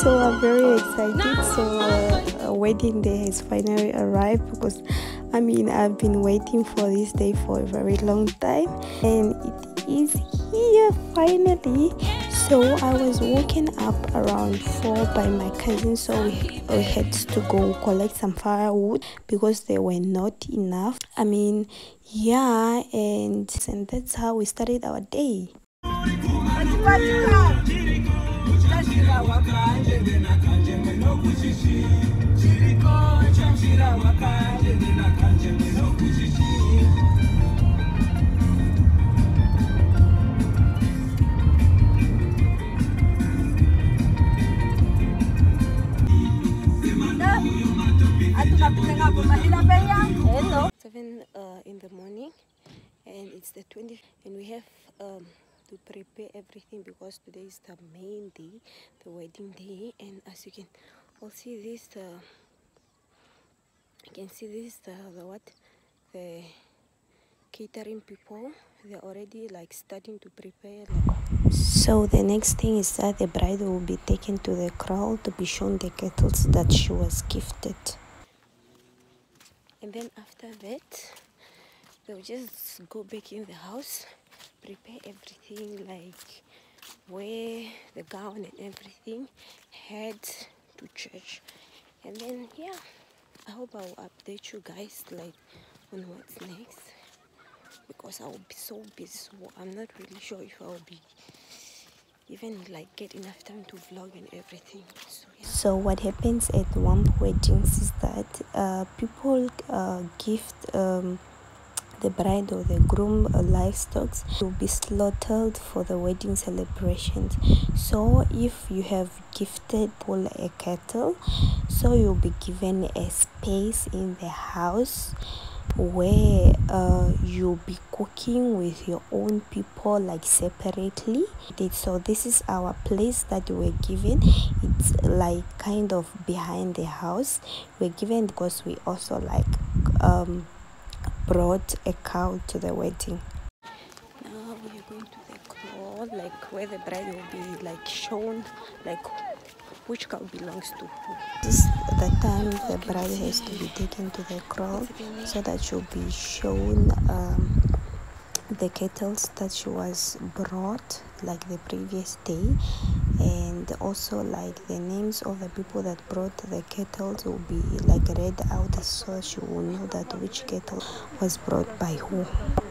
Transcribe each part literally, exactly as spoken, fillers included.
So I'm very excited. So uh, wedding day has finally arrived because I mean I've been waiting for this day for a very long time, and it is here finally. So I was woken up around four by my cousin, so we, we had to go collect some firewood because there were not enough. I mean, yeah, and and that's how we started our day. Seven uh, in the morning, and it's the twentieth, and we have um, to prepare everything because today is the main day, the wedding day. And as you can all see, this uh, you can see this the, the what the catering people, they're already like starting to prepare. So the next thing is that the bride will be taken to the kraal to be shown the kettles that she was gifted. And then after that, they'll just go back in the house, prepare everything, like wear the gown and everything, head to church. And then, yeah, I hope I will update you guys like on what's next, because I will be so busy, so I'm not really sure if I will be even like get enough time to vlog and everything. So, yeah. So what happens at Wambo weddings is that uh, people uh, gift um, the bride or the groom uh, livestock will be slaughtered for the wedding celebrations. So if you have gifted people a cattle, so you'll be given a space in the house where uh, you'll be cooking with your own people, like separately. So this is our place that we're given. It's like kind of behind the house. We're given because we also like um brought a cow to the wedding. Now we are going to the kraal, like where the bride will be like shown like which cow belongs to who. This is the time the bride has to be taken to the kraal so that she'll be shown um, the kettles that she was brought like the previous day, and also like the names of the people that brought the kettles will be like read out so she will know that which kettle was brought by who.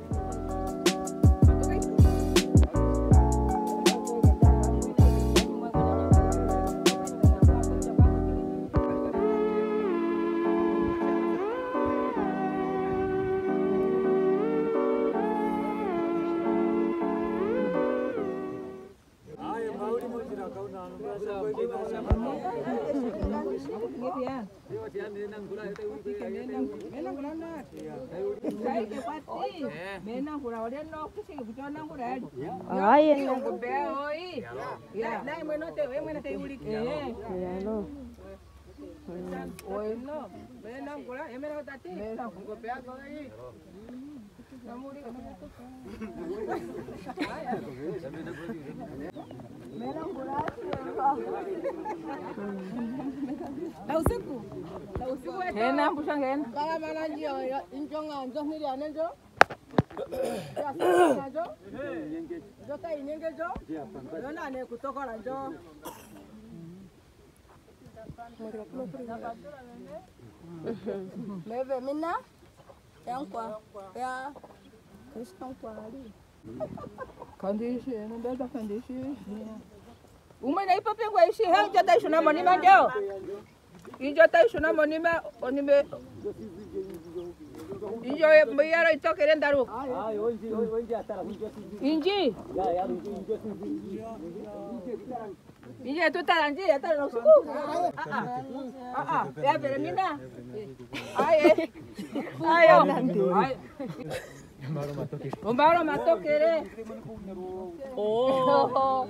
Condition, better condition. Woman, I put away. She has the national monument. You just national monument on the enjoy my yard. Talk in the room. Inji. Inji, tu taranji, ya taran suku. Ah ah, ah, ya bermina. Ay, ay, ay. Umbaro matokere. Oh.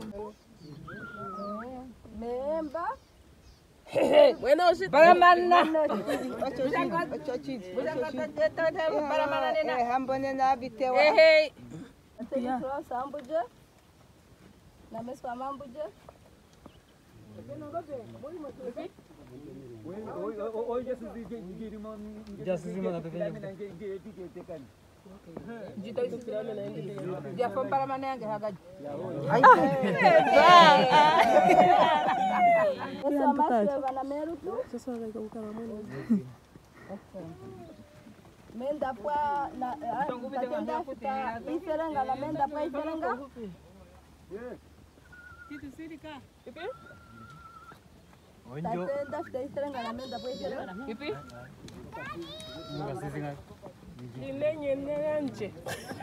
Memba. Bueno, si para manna. Para manna nena. Eh, hambone na bitewa. Eh, eh. Ya. Sambuja. Na meswa mambuja. Just Simon at the Ya fue para mañana que haga. Esa más se van a meru tú. Sasa wanaika mwana. Menda kwa na tatenda fika iserenga na menda kwa iserenga. Kitu sirika. Ipi? Tatenda fika iserenga na menda kwa iserenga. Ipi? Imenye nje.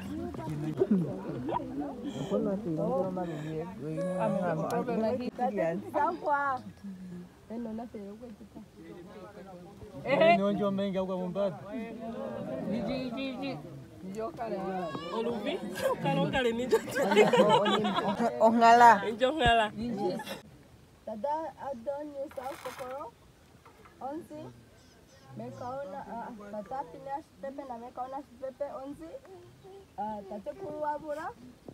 Mbona tingo mama ndiye? Sawa. Eno na sero kwa kita. Eh, no njo menga kwa Mombasa. Ji ji ji. Njo kala. Oluvi? Kala kale ni njo. Ongala. Njo ngala. Tada adonyo sa kokoro. Onsi. Mekaona tata pinas pepe na mekaona pepe onsi. Ah, tate kuwabura.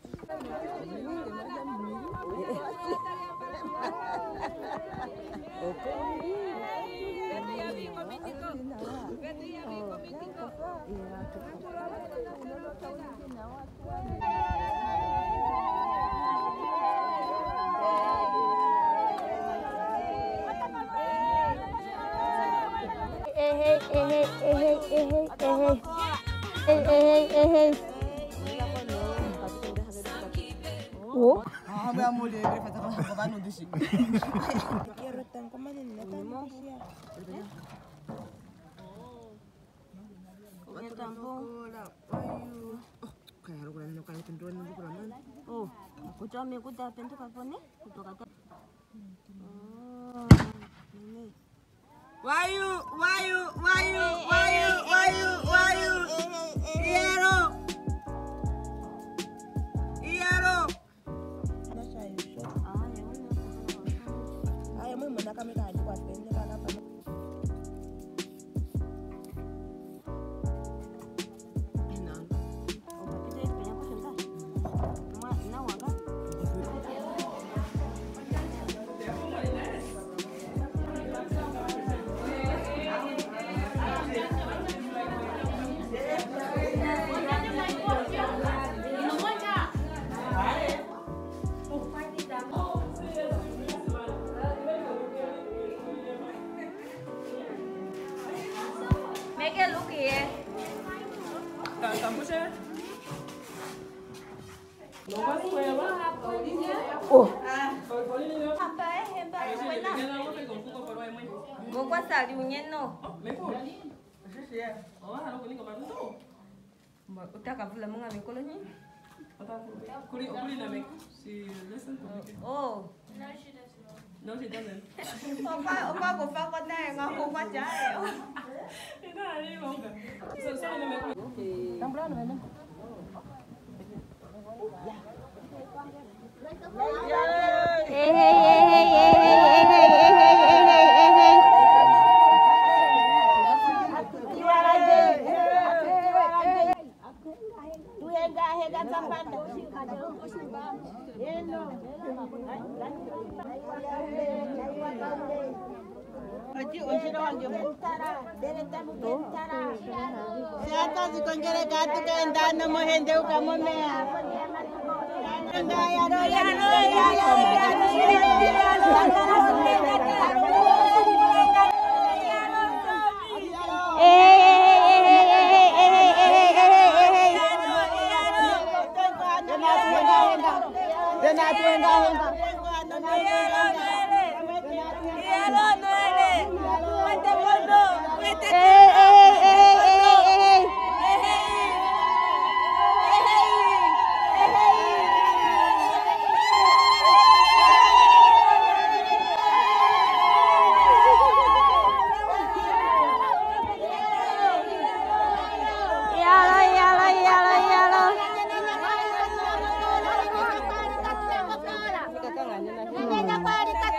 Eh, eh, eh, eh, eh, eh, eh, eh, eh. Oh. Ah, me amo de ver fata kwa bano dishi. Quiero tan como ni nada tan sia. Watu tambo. Ayu. Kaya ro kuna nyoka tendo ni bukura man. Oh, kutoa mekuta pento kapone kutoka ta. Why you, why you, why you, why you, why you, why you? Iero. Iero. Aya mwe mwana kama kaji kwa pende kana pa. Make it look here. Go qua xào điều nhân no. Mà ta gặp là mong mình có lớn nhỉ? Oh. No, she doesn't. Opa, opa của pha con này ngon không qua trái. Thế nào đi không cả. Sao sao nó mới Tam bra no. Hey hey hey hey hey hey hey hey hey hey. Aji ojiro anje mutara, dere tamu mutara. Siata zikongere gatu kaenda na mohende ukamomea. Enda ya ro ya ro ya ya Yalo, yalo, yalo.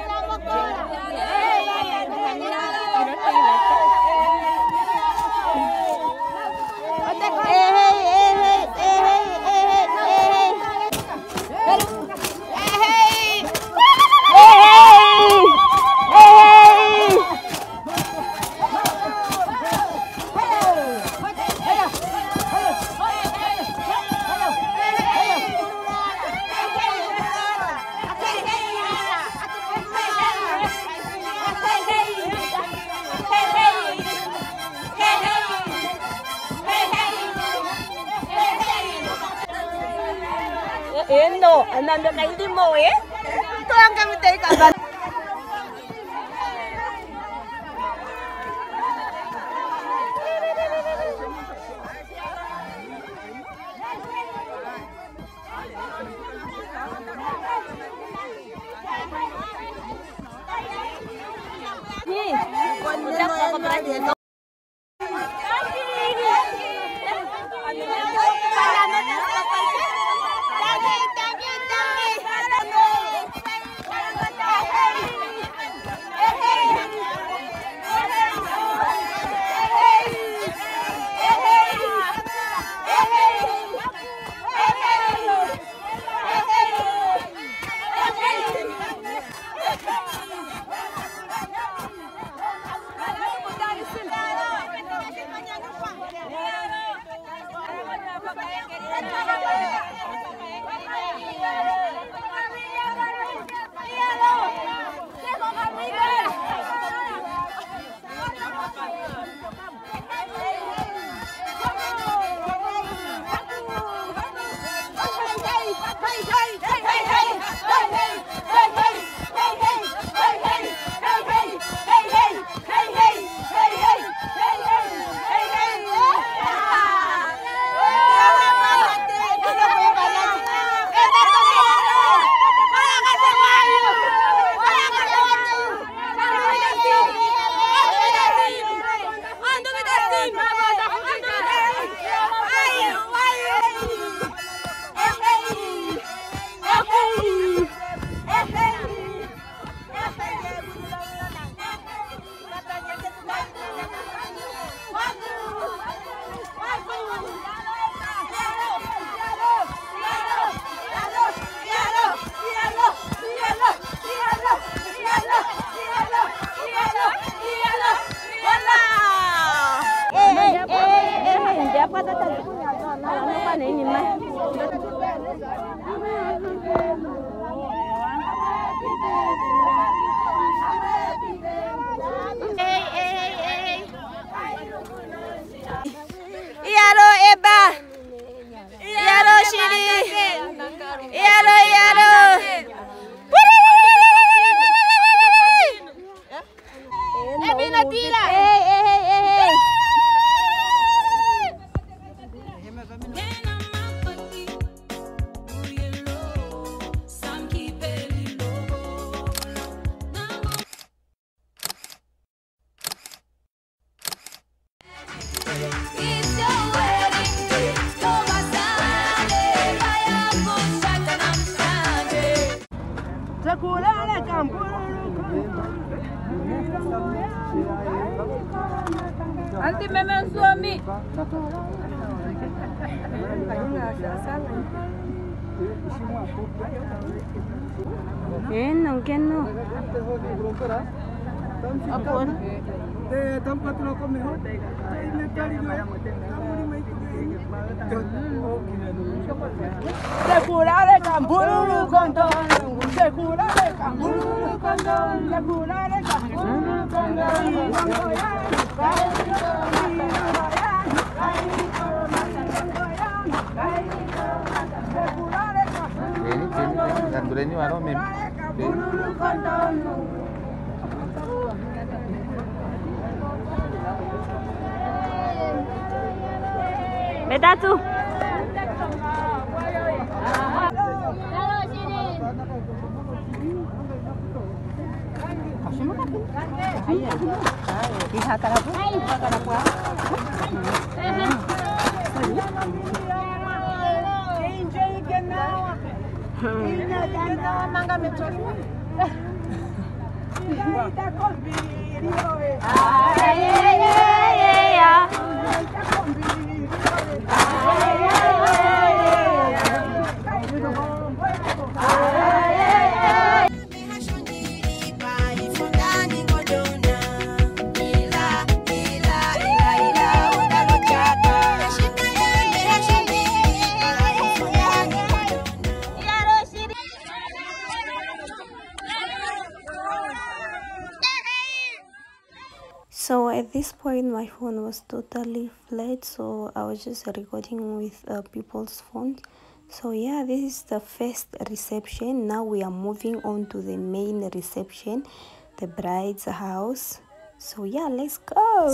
Eh no, ananda ka hindi mo eh. Ito ang kami tayo ka. Yaro Eba, Yaro Shiri, Yaro Yaro. Ebi Natila. Hey hey hey hey. Anti memang suami. Eh, no, que no. Apun. Eh, tempat rokok mehor. Ini tadi dua. Sekurare kamburu kondon, sekurare kamburu kondon, sekurare kamburu kondon. Ini sini kan boleh ini mana mem? Beta tu. So at this point my phone was totally flat, so I was just recording with uh, people's phones. So yeah, this is the first reception. Now we are moving on to the main reception, the bride's house. So yeah, let's go.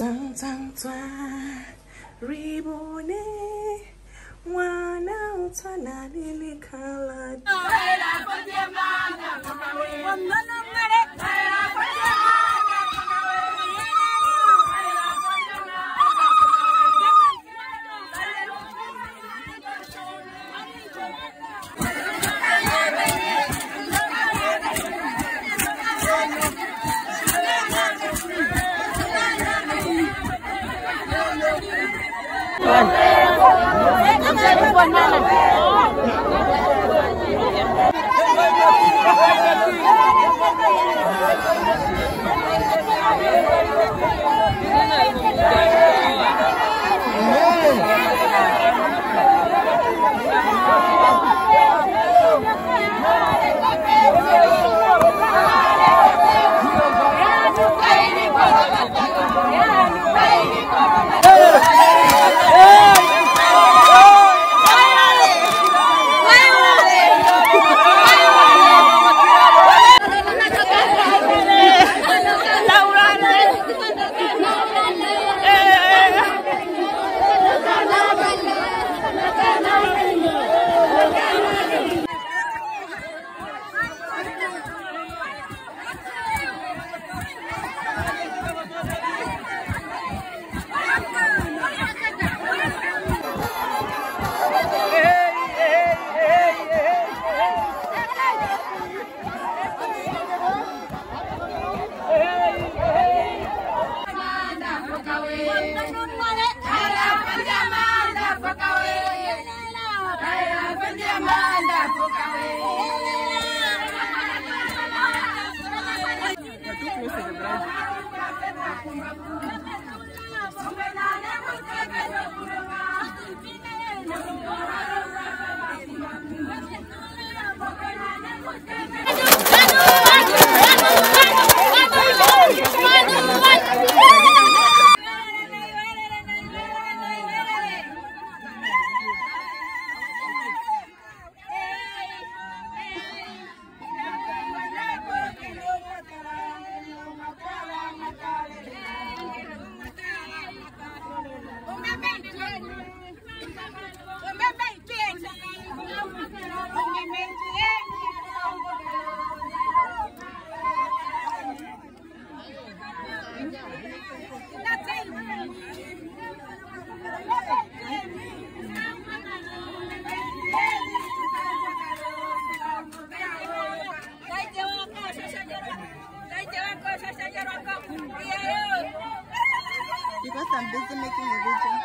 Because I'm busy making a video.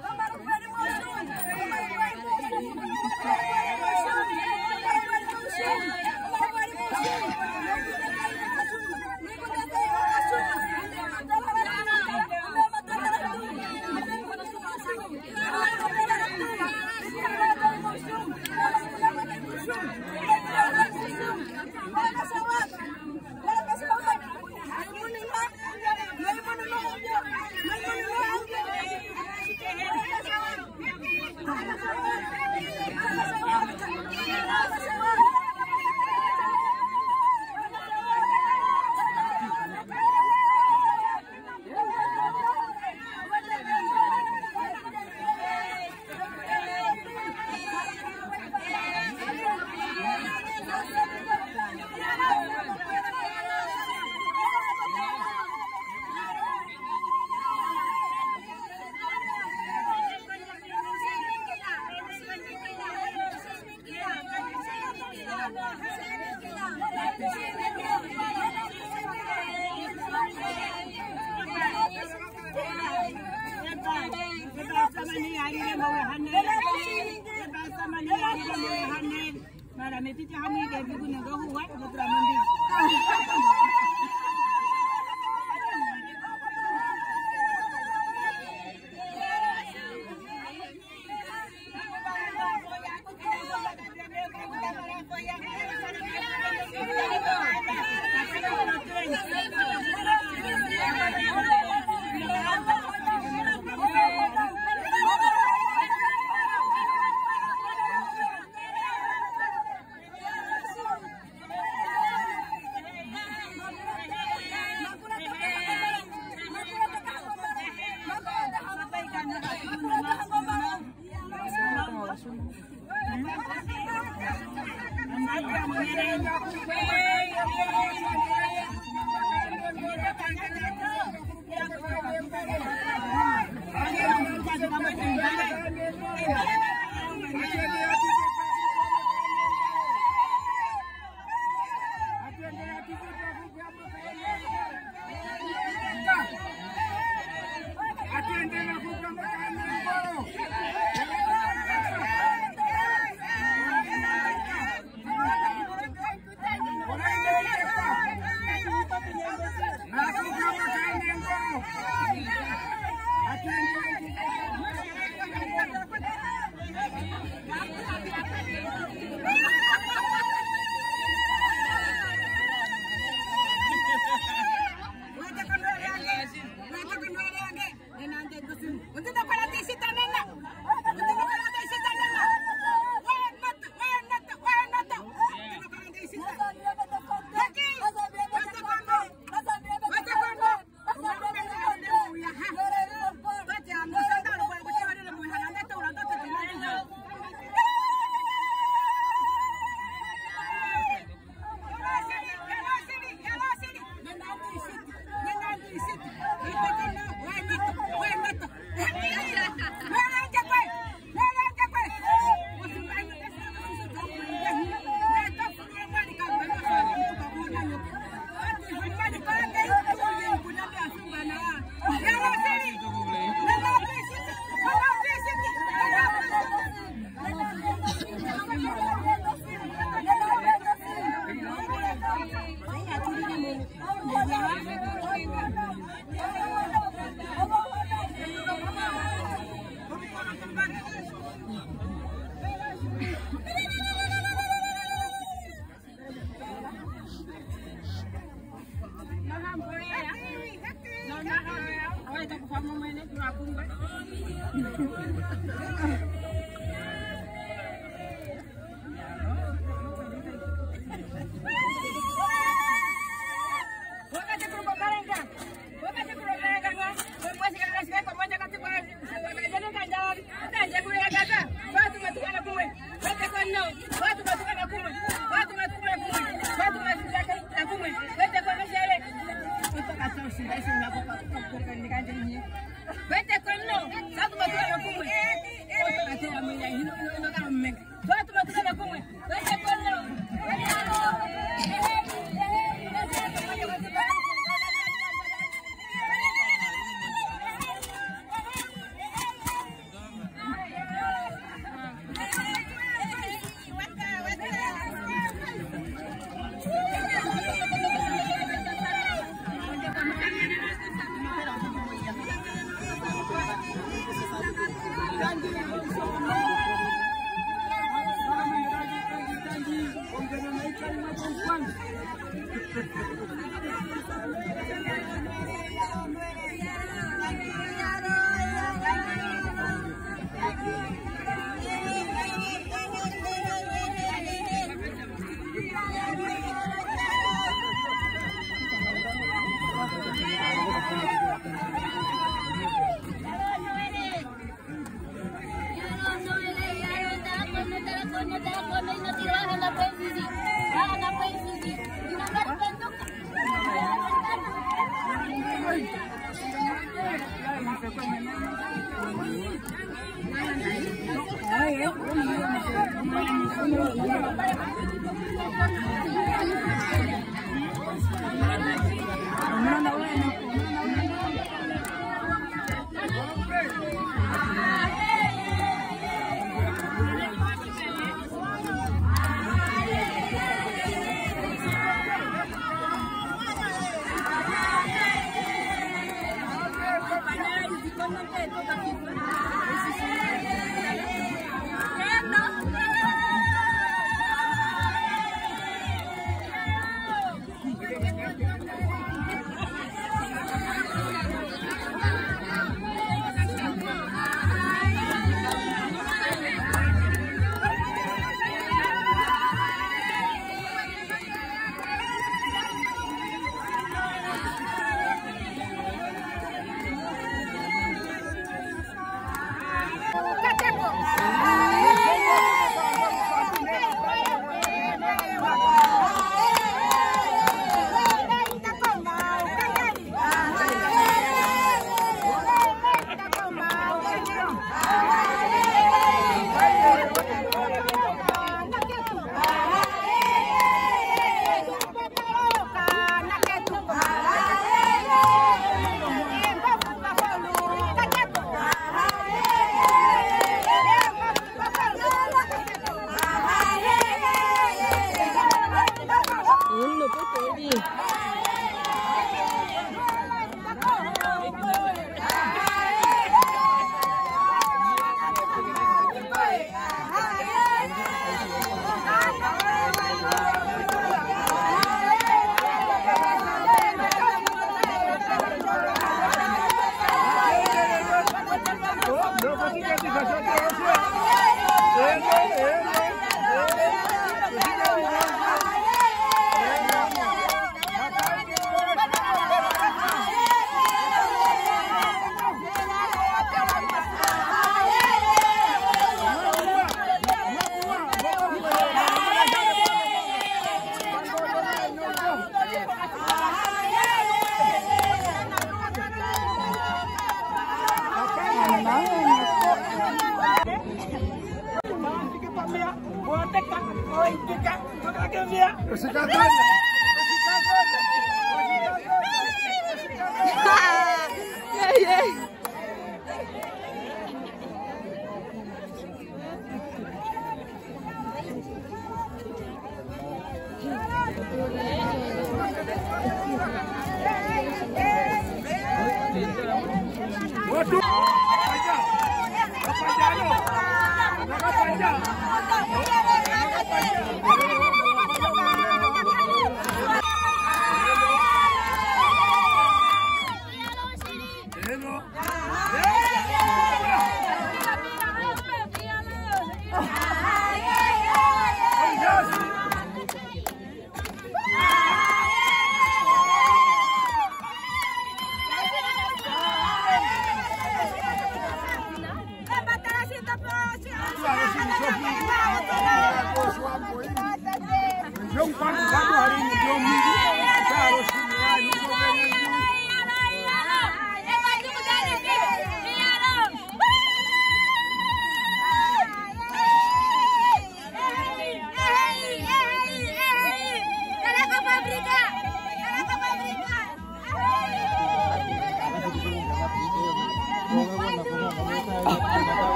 Vete con no, satu batu yang kumwe.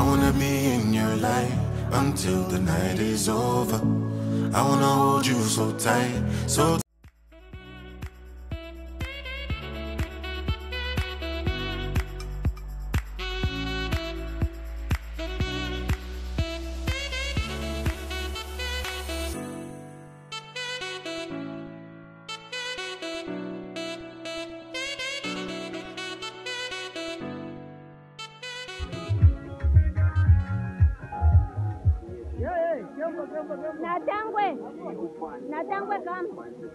wanna be in your life until the night is over. I wanna hold you so tight, so Natangwe, Natangwe, come.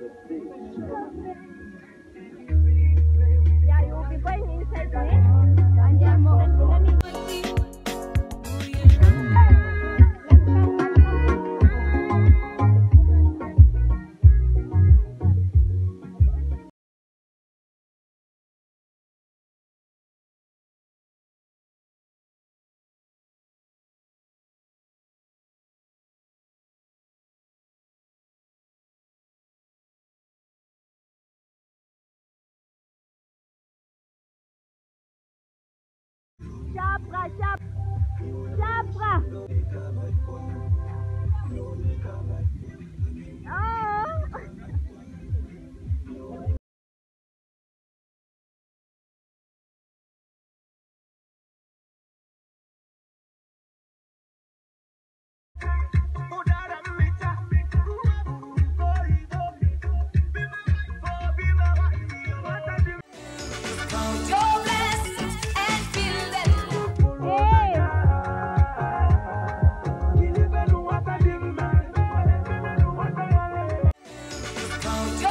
Yeah, you will be going inside me. And then let me. Chapra, chap, chapra. Oh. Yo